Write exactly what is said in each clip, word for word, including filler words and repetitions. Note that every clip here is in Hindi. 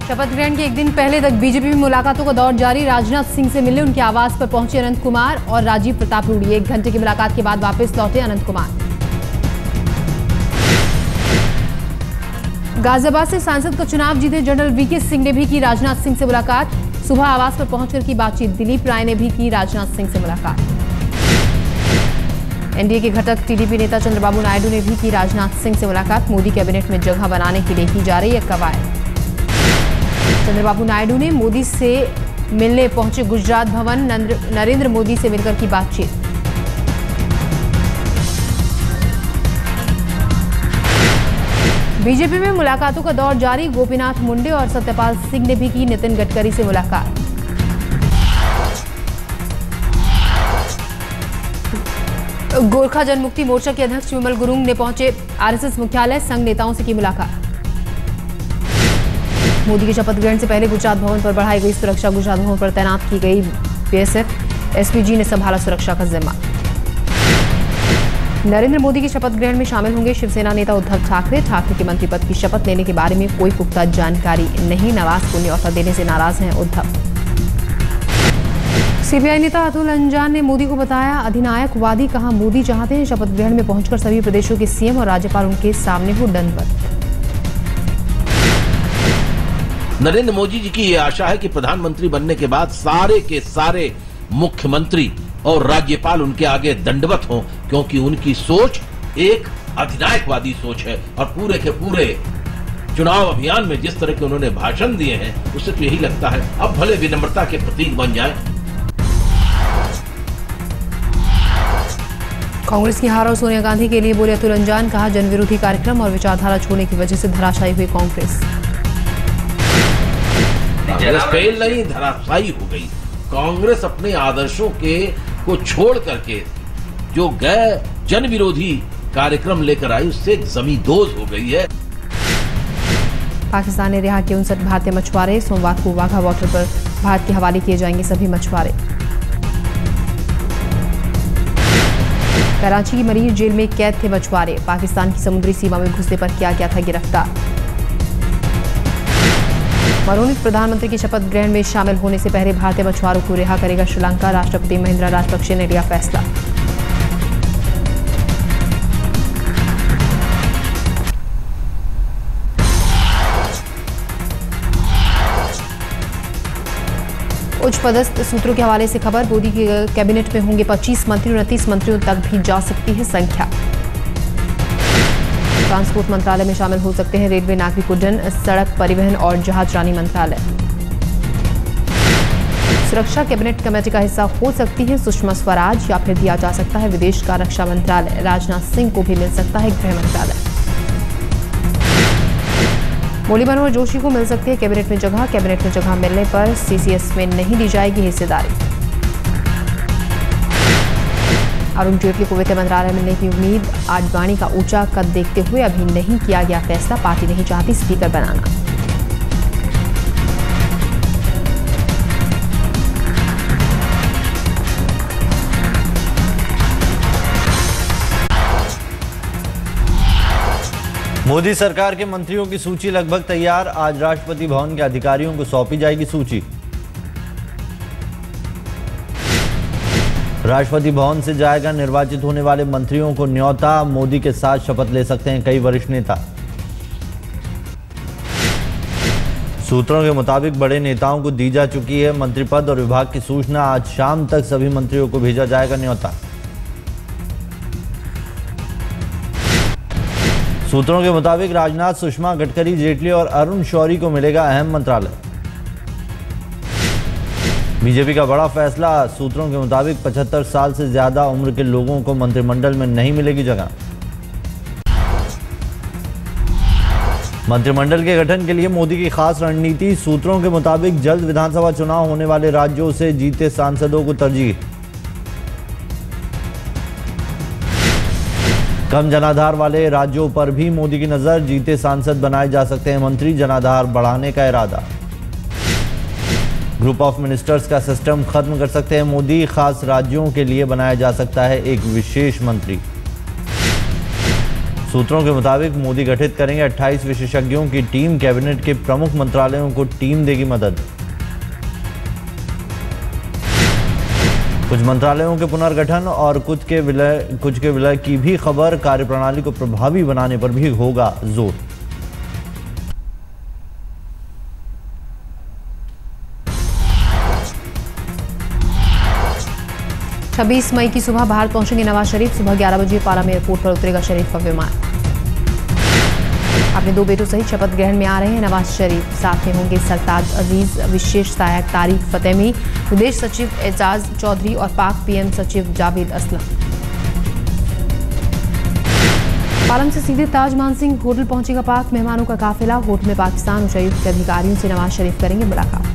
शपथ ग्रहण के एक दिन पहले तक बीजेपी में मुलाकातों का दौर जारी। राजनाथ सिंह से मिलने उनके आवास पर पहुंचे अनंत कुमार और राजीव प्रताप रूडी। एक घंटे की मुलाकात के बाद वापस लौटे अनंत कुमार। गाजियाबाद से सांसद का चुनाव जीते जनरल वीके सिंह ने भी की राजनाथ सिंह से मुलाकात। सुबह आवास पर पहुंचकर की बातचीत। दिलीप राय ने भी की राजनाथ सिंह से मुलाकात। एनडीए के घटक टीडीपी नेता चंद्रबाबू नायडू ने भी की राजनाथ सिंह से मुलाकात। मोदी कैबिनेट में जगह बनाने के लिए की जा रही है कवायद। चंद्रबाबू नायडू ने मोदी से मिलने पहुंचे गुजरात भवन। नरेंद्र मोदी से मिलकर की बातचीत। बीजेपी में मुलाकातों का दौर जारी। गोपीनाथ मुंडे और सत्यपाल सिंह ने भी की नितिन गडकरी से मुलाकात। गोरखा जनमुक्ति मोर्चा के अध्यक्ष विमल गुरुंग ने पहुंचे आरएसएस मुख्यालय। संघ नेताओं से की मुलाकात। मोदी के शपथ ग्रहण से पहले गुजरात भवन पर बढ़ाई गई सुरक्षा। गुजरात भवन पर तैनात की गई बीएसएफ। एसपीजी ने संभाला सुरक्षा का जिम्मा। नरेंद्र मोदी के शपथ ग्रहण में शामिल होंगे शिवसेना नेता उद्धव ठाकरे। ठाकरे के मंत्री पद की शपथ लेने के बारे में कोई पुख्ता जानकारी नहीं। नवाज को न्यौता देने से नाराज हैं उद्धव। सीपीआई नेता अतुल अंजान ने मोदी को बताया अधिनायकवादी। कहा मोदी चाहते हैं शपथ ग्रहण में पहुंचकर सभी प्रदेशों के सीएम और राज्यपाल उनके सामने हो दंडवत। नरेंद्र मोदी जी की ये आशा है कि प्रधानमंत्री बनने के बाद सारे के सारे मुख्यमंत्री और राज्यपाल उनके आगे दंडवत हों, क्योंकि उनकी सोच एक अधिनायकवादी सोच है। और पूरे के पूरे चुनाव अभियान में जिस तरह के उन्होंने भाषण दिए हैं उससे तो यही लगता है अब भले विनम्रता के प्रतीक बन जाए। कांग्रेस की हार और सोनिया गांधी के लिए बोले अतुल अंजान। कहा जनविरोधी कार्यक्रम और विचारधारा छोड़ने की वजह से धराशायी हुई कांग्रेस। कांग्रेस फेल नहीं, धराशायी हो गई। कांग्रेस अपने आदर्शों के को छोड़ करके जो गैर जन विरोधी कार्यक्रम लेकर आई उससे जमींदोज हो गई है। पाकिस्तान ने रिहा किए उनसठ भारतीय मछुआरे। सोमवार को वाघा बॉर्डर पर भारत के हवाले किए जाएंगे सभी मछुआरे। कराची की मरीर जेल में कैद थे मछुआरे। पाकिस्तान की समुद्री सीमा में घुसने पर किया गया था गिरफ्तार। मनोनीत प्रधानमंत्री की शपथ ग्रहण में शामिल होने से पहले भारतीय मछुआरों को रिहा करेगा श्रीलंका। राष्ट्रपति महिंद्रा राजपक्षे ने लिया फैसला। उच्च पदस्थ सूत्रों के हवाले से खबर। मोदी के कैबिनेट में होंगे पच्चीस मंत्री। उनतीस मंत्रियों तक भी जा सकती है संख्या। ट्रांसपोर्ट मंत्रालय में शामिल हो सकते हैं रेलवे, नागरिक उड्डयन, सड़क परिवहन और जहाजरानी मंत्रालय। सुरक्षा कैबिनेट कमेटी का हिस्सा हो सकती है सुषमा स्वराज, या फिर दिया जा सकता है विदेश का रक्षा मंत्रालय। राजनाथ सिंह को भी मिल सकता है गृह मंत्रालय। मुरली मनोहर जोशी को मिल सकती है कैबिनेट में जगह। कैबिनेट में जगह मिलने पर सीसीएस में नहीं दी जाएगी हिस्सेदारी। अरुण जेटली को वित्त मंत्रालय मिलने की उम्मीद। आडवाणी का ऊंचा कद देखते हुए अभी नहीं किया गया फैसला। पार्टी नहीं चाहती स्पीकर बनाना। मोदी सरकार के मंत्रियों की सूची लगभग तैयार। आज राष्ट्रपति भवन के अधिकारियों को सौंपी जाएगी सूची। राष्ट्रपति भवन से जाएगा निर्वाचित होने वाले मंत्रियों को न्योता। मोदी के साथ शपथ ले सकते हैं कई वरिष्ठ नेता। सूत्रों के मुताबिक बड़े नेताओं को दी जा चुकी है मंत्रिपद और विभाग की सूचना। आज शाम तक सभी मंत्रियों को भेजा जाएगा न्योता। सूत्रों के मुताबिक राजनाथ, सुषमा, गडकरी, जेटली और अरुण शौरी को मिलेगा अहम मंत्रालय। बीजेपी का बड़ा फैसला। सूत्रों के मुताबिक पचहत्तर साल से ज्यादा उम्र के लोगों को मंत्रिमंडल में नहीं मिलेगी जगह। मंत्रिमंडल के गठन के लिए मोदी की खास रणनीति। सूत्रों के मुताबिक जल्द विधानसभा चुनाव होने वाले राज्यों से जीते सांसदों को तरजीह। कम जनाधार वाले राज्यों पर भी मोदी की नजर। जीते सांसद बनाए जा सकते हैं मंत्री। जनाधार बढ़ाने का इरादा। ग्रुप ऑफ मिनिस्टर्स का सिस्टम खत्म कर सकते हैं मोदी। खास राज्यों के लिए बनाया जा सकता है एक विशेष मंत्री। सूत्रों के मुताबिक मोदी गठित करेंगे अट्ठाईस विशेषज्ञों की टीम। कैबिनेट के प्रमुख मंत्रालयों को टीम देगी मदद। कुछ मंत्रालयों के पुनर्गठन और कुछ के विलय कुछ के विलय की भी खबर। कार्यप्रणाली को प्रभावी बनाने पर भी होगा जोर। छब्बीस मई की सुबह भारत पहुंचेंगे नवाज शरीफ। सुबह ग्यारह बजे पालाम एयरपोर्ट पर उतरेगा शरीफ का विमान। अपने दो बेटों सहित शपथ ग्रहण में आ रहे हैं नवाज शरीफ। साथ में होंगे सरताज अजीज, विशेष सहायक तारिक फतेमी, विदेश सचिव एजाज चौधरी और पाक पीएम सचिव जावेद असलम। पालम से सीधे ताज मानसिंह होटल पहुंचेगा पाक मेहमानों का काफिला। होटल में पाकिस्तान उच्चायुक्त के अधिकारियों से नवाज शरीफ करेंगे मुलाकात।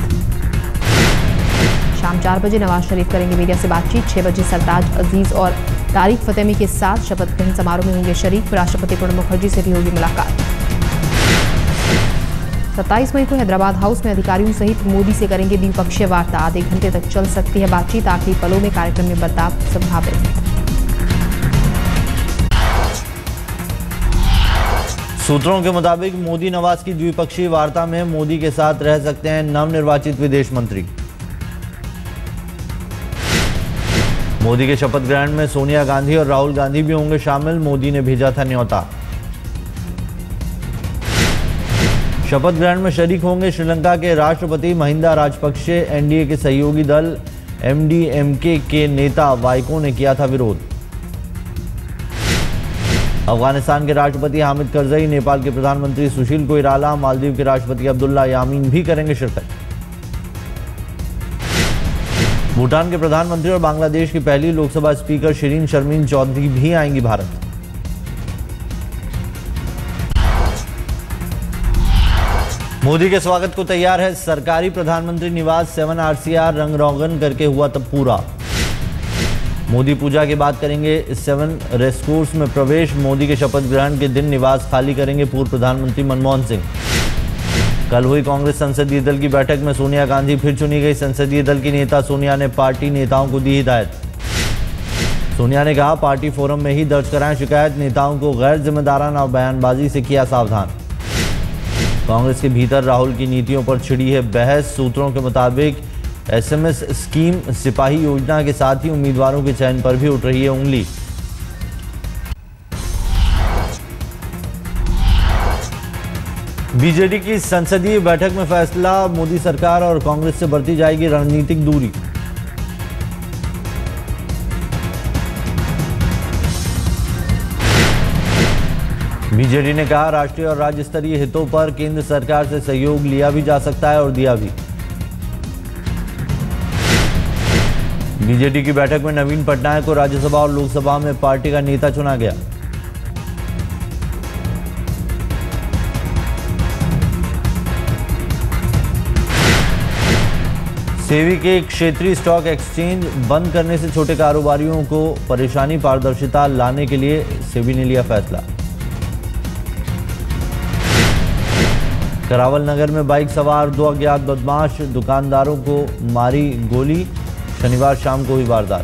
शाम चार बजे नवाज शरीफ करेंगे मीडिया से बातचीत। छह बजे सरताज अजीज और तारिक फतेमी के साथ शपथ ग्रहण समारोह में होंगे शरीफ। राष्ट्रपति प्रणब मुखर्जी से भी होगी मुलाकात। सत्ताईस मई को हैदराबाद हाउस में अधिकारियों सहित मोदी से करेंगे द्विपक्षीय वार्ता। आधे घंटे तक चल सकती है बातचीत। आखिरी पलों में कार्यक्रम में बदलाव संभावित। सूत्रों के मुताबिक मोदी नवाज की द्विपक्षीय वार्ता में मोदी के साथ रह सकते हैं नवनिर्वाचित विदेश मंत्री। मोदी के शपथ ग्रहण में सोनिया गांधी और राहुल गांधी भी होंगे शामिल। मोदी ने भेजा था न्योता। शपथ ग्रहण में शरीक होंगे श्रीलंका के राष्ट्रपति महिंदा राजपक्षे। एनडीए के सहयोगी दल एमडीएमके के नेता वाइको ने किया था विरोध। अफगानिस्तान के राष्ट्रपति हामिद करजई, नेपाल के प्रधानमंत्री सुशील कोइराला, मालदीव के राष्ट्रपति अब्दुल्ला यामीन भी करेंगे शिरकत। भूटान के प्रधानमंत्री और बांग्लादेश की पहली लोकसभा स्पीकर शिरीन शर्मीन चौधरी भी आएंगी भारत। मोदी के स्वागत को तैयार है सरकारी प्रधानमंत्री निवास। सेवन आरसीआर रंग रोगन करके हुआ तब पूरा। मोदी पूजा के बाद करेंगे सेवन रेसकोर्स में प्रवेश। मोदी के शपथ ग्रहण के दिन निवास खाली करेंगे पूर्व प्रधानमंत्री मनमोहन सिंह। कल हुई कांग्रेस संसदीय दल की बैठक में सोनिया गांधी फिर चुनी गई। संसदीय दल की नेता सोनिया ने पार्टी नेताओं को दी हिदायत। सोनिया ने कहा, पार्टी फोरम में ही दर्ज कराएं शिकायत। नेताओं को गैर जिम्मेदाराना बयानबाजी से किया सावधान। कांग्रेस के भीतर राहुल की नीतियों पर छिड़ी है बहस। सूत्रों के मुताबिक एसएमएस स्कीम, सिपाही योजना के साथ ही उम्मीदवारों के चयन पर भी उठ रही है उंगली। बीजेडी की संसदीय बैठक में फैसला। मोदी सरकार और कांग्रेस से बढ़ती जाएगी रणनीतिक दूरी। बीजेडी ने कहा, राष्ट्रीय और राज्य स्तरीय हितों पर केंद्र सरकार से सहयोग लिया भी जा सकता है और दिया भी। बीजेडी की बैठक में नवीन पटनायक को राज्यसभा और लोकसभा में पार्टी का नेता चुना गया। सेबी के क्षेत्रीय स्टॉक एक्सचेंज बंद करने से छोटे कारोबारियों को परेशानी। पारदर्शिता लाने के लिए सेबी ने लिया फैसला। करावल नगर में बाइक सवार दो अज्ञात बदमाश दुकानदारों को मारी गोली। शनिवार शाम को हुई वारदात।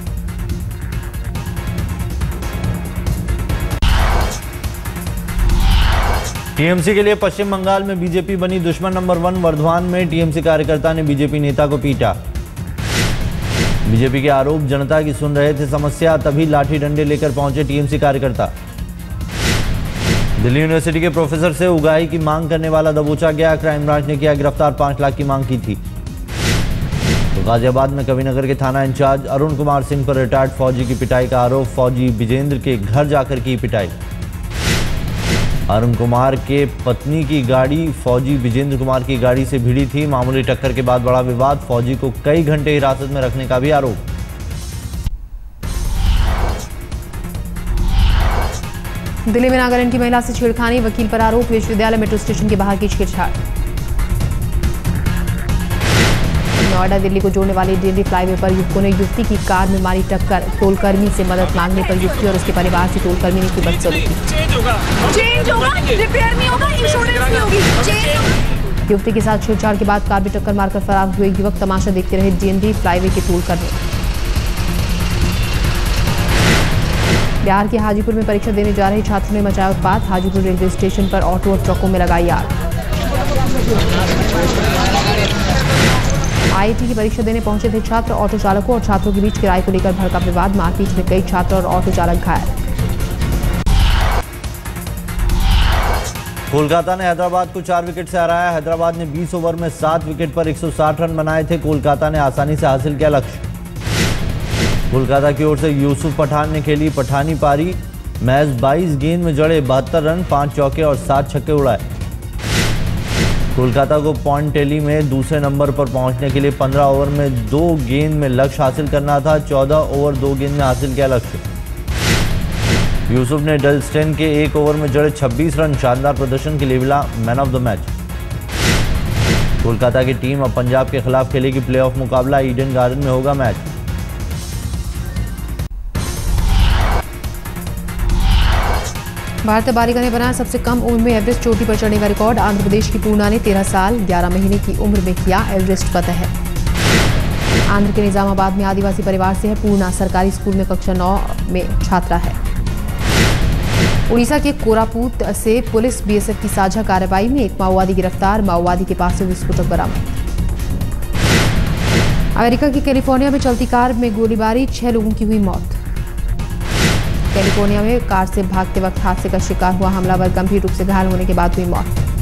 टीएमसी के लिए पश्चिम बंगाल में बीजेपी बनी दुश्मन नंबर वन। वर्धमान में टीएमसी कार्यकर्ता ने बीजेपी नेता को पीटा। बीजेपी के आरोप जनता की सुन रहे थे समस्या, तभी लाठी डंडे लेकर पहुंचे टीएमसी कार्यकर्ता। दिल्ली यूनिवर्सिटी के प्रोफेसर से उगाही की मांग करने वाला दबोचा गया। क्राइम ब्रांच ने किया गिरफ्तार। पांच लाख की मांग की थी। तो गाजियाबाद में कविनगर के थाना इंचार्ज अरुण कुमार सिंह पर रिटायर्ड फौजी की पिटाई का आरोप। फौजी विजेंद्र के घर जाकर की पिटाई। अरुण कुमार के पत्नी की गाड़ी फौजी विजेंद्र कुमार की गाड़ी से भिड़ी थी। मामूली टक्कर के बाद बड़ा विवाद। फौजी को कई घंटे हिरासत में रखने का भी आरोप। दिल्ली में नागालैंड की महिला से छेड़खानी। वकील पर आरोप। विश्वविद्यालय मेट्रो स्टेशन के बाहर की छेड़छाड़। नोएडा दिल्ली को जोड़ने वाली दिल्ली फ्लाईवे पर युवकों ने युवती की कार में मारी टक्कर। टोलकर्मी से मदद मांगने पर युवती और उसके परिवार से टोलकर्मी ने की बदसलूकी। चेंज होगा, रिपेयर नहीं होगा, इंश्योरेंस नहीं होगी। युवती के साथ छेड़छाड़ के बाद कार में टक्कर मारकर फरार हुए युवक। तमाशा देखते रहे डीएनडी फ्लाईवे के टोलकर्मी। बिहार के हाजीपुर में परीक्षा देने जा रहे छात्रों ने मचाया उत्पात। हाजीपुर रेलवे स्टेशन पर ऑटो और ट्रकों में लगाई आग। आईआईटी की परीक्षा देने पहुंचे थे छात्र। ऑटो चालकों और छात्रों के बीच किराए को लेकर भड़का विवाद। मारपीट में कई छात्र और ऑटो चालक घायल। कोलकाता ने हैदराबाद को चार विकेट से हराया। हैदराबाद ने बीस ओवर में सात विकेट पर एक सौ साठ रन बनाए थे। कोलकाता ने आसानी से हासिल किया लक्ष्य। कोलकाता की ओर से यूसुफ पठान ने खेली पठानी पारी। मैच बाईस गेंद में जड़े बहत्तर रन, पांच चौके और सात छक्के उड़ाए। कोलकाता को पॉइंट टेली में दूसरे नंबर पर पहुंचने के लिए पंद्रह ओवर में दो गेंद में लक्ष्य हासिल करना था। चौदह ओवर दो गेंद में हासिल किया लक्ष्य। यूसुफ ने डलस्टेन के एक ओवर में जड़े छब्बीस रन, शानदार प्रदर्शन के लिए मिला man of the match. Kolkata की टीम अब पंजाब के खिलाफ खेलेगी प्लेऑफ मुकाबला। ईडन गार्डन में होगा मैच। भारतीय बालिका ने बनाया सबसे कम उम्र में एवरेस्ट चोटी पर चढ़ने का रिकॉर्ड। आंध्र प्रदेश की पूर्णा ने तेरह साल ग्यारह महीने की उम्र में किया एवरेस्ट फतह। आंध्र के निजामाबाद में आदिवासी परिवार से है पूर्णा। सरकारी स्कूल में कक्षा नौ में छात्रा है। उड़ीसा के कोरापुट से पुलिस बीएसएफ की साझा कार्रवाई में एक माओवादी गिरफ्तार। माओवादी के पास से विस्फोटक बरामद। अमेरिका की कैलिफोर्निया में चलती कार में गोलीबारी, छह लोगों की हुई मौत। कैलिफोर्निया में कार से भागते वक्त हादसे का शिकार हुआ हमलावर गंभीर रूप से घायल होने के बाद हुई मौत।